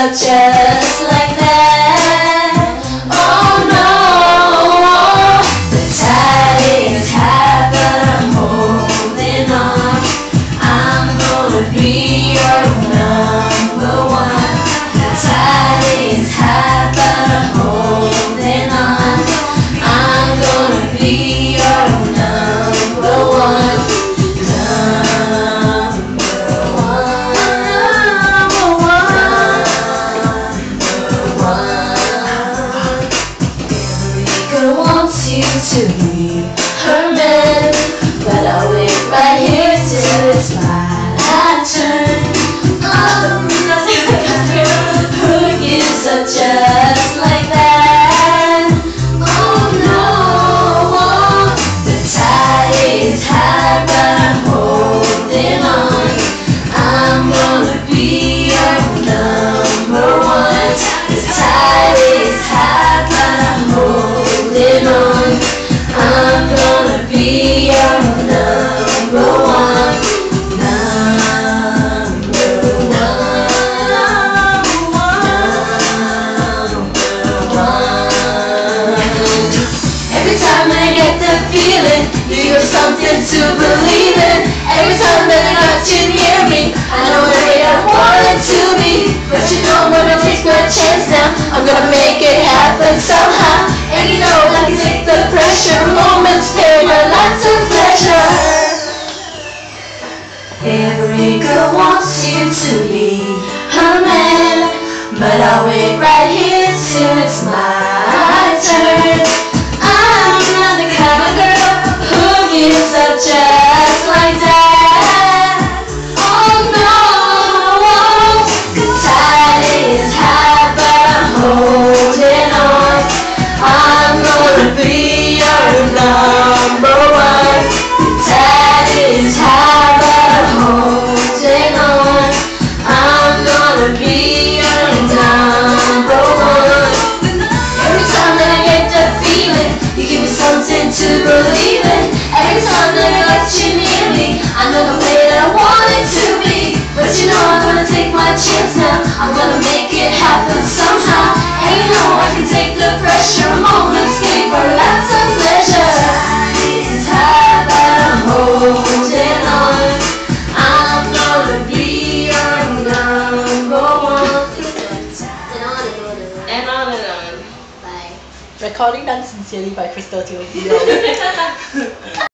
up just like that. Oh no, the tide is high, but I'm holding on. I'm gonna be your number one. The tide is high, but I'm holding on. I'm gonna be your number one. You to be her man, but I'll wait right here till it's my turn. Who gives up just like that? Oh no, the tide is high, but I'm holding on. I'm gonna be your number one. The tide is high, but I'm holding on. I'm gonna be your number one, number one. Every time I get the feeling, you got something to believe in. Every time that I got you near me, I know the way I want it to be. But you know I'm gonna take my chance now. I'm gonna make it happen somehow. And you know I can take the pressure. Moments pay my lots of pleasure. Every girl wants you to be her man, but I'll wait right here till it's my turn. I'm not the kind of girl who gives up just like that. Oh no, the tide is high, but I'm holding on. I'm gonna be your number one. The tide is high, but I'm holding on. I'm gonna be your number one. Every time that I get the feeling, you give me something to believe in. Every time that I got you near me, I know the way that I want it to be. But you know I'm gonna take my chance now. I'm gonna make it happen somehow. And you know I can take the pressure. Moments give her lots of pleasure. It's high, but I'm holding on. I'm gonna be your number one. And on and on. Bye. Recording done sincerely by Crystal Teal.